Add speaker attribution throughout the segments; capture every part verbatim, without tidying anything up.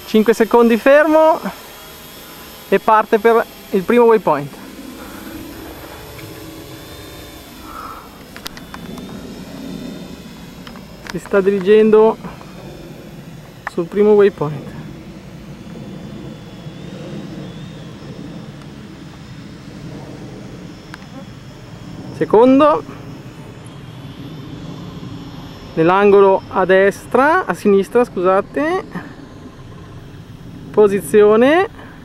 Speaker 1: cinque secondi fermo e parte per il primo waypoint. Si sta dirigendo sul primo waypoint. Secondo, nell'angolo a destra, a sinistra, scusate, posizione,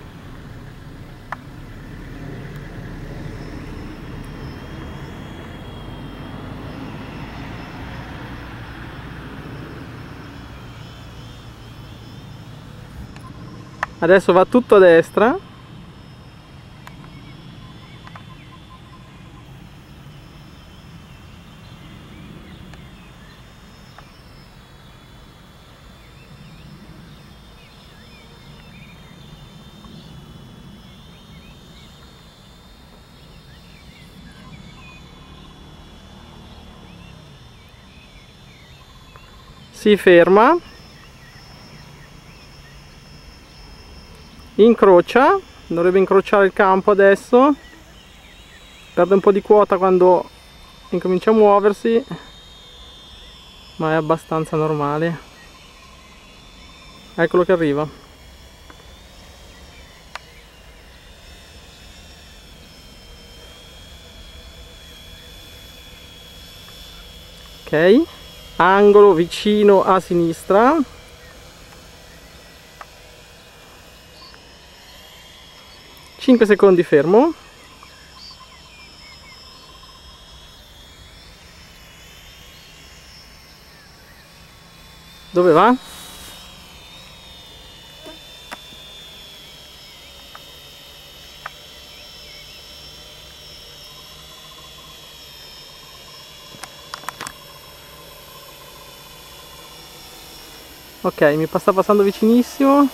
Speaker 1: adesso va tutto a destra, si ferma, incrocia, dovrebbe incrociare il campo adesso, perde un po' di quota quando incomincia a muoversi, ma è abbastanza normale. Eccolo che arriva. Ok, angolo vicino a sinistra, cinque secondi fermo, dove va? Ok, mi sta passando vicinissimo.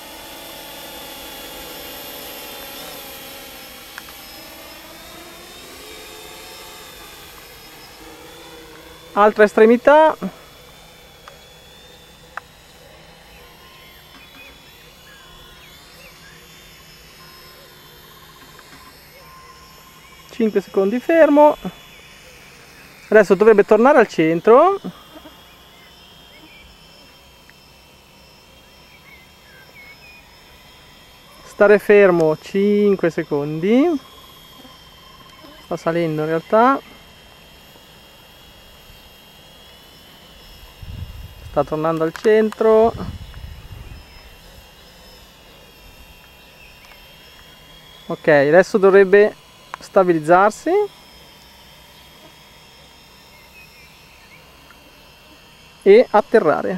Speaker 1: Altra estremità. cinque secondi fermo. Adesso dovrebbe tornare al centro. Stare fermo cinque secondi. Sta salendo in realtà. Sta tornando al centro. Ok, adesso dovrebbe stabilizzarsi. E atterrare.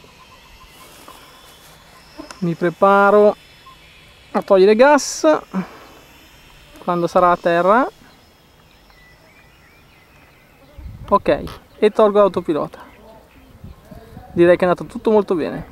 Speaker 1: Mi preparo a togliere gas quando sarà a terra. Ok, e tolgo l'autopilota. Direi che è andato tutto molto bene.